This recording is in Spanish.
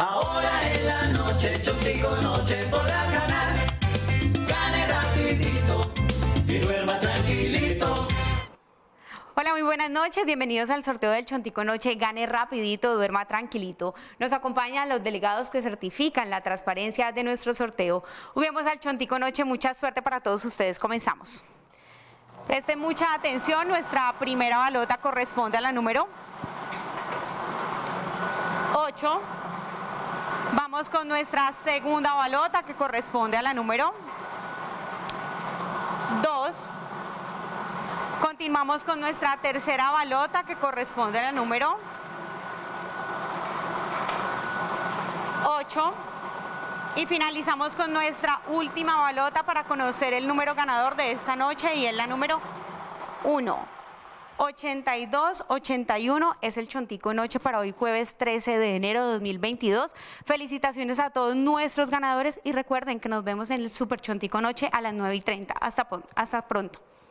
Ahora en la noche, Chontico Noche podrás ganar. Gane rapidito y duerma tranquilito. Hola, muy buenas noches, bienvenidos al sorteo del Chontico Noche, gane rapidito, duerma tranquilito. Nos acompañan los delegados que certifican la transparencia de nuestro sorteo. Juguemos al Chontico Noche, mucha suerte para todos ustedes, comenzamos. Presten mucha atención, nuestra primera balota corresponde a la número 8. Vamos con nuestra segunda balota que corresponde a la número 2. Continuamos con nuestra tercera balota que corresponde a la número 8. Y finalizamos con nuestra última balota para conocer el número ganador de esta noche y es la número 1. 8281 es el Chontico Noche para hoy jueves 13 de enero de 2022. Felicitaciones a todos nuestros ganadores y recuerden que nos vemos en el Super Chontico Noche a las 9:30. Hasta pronto.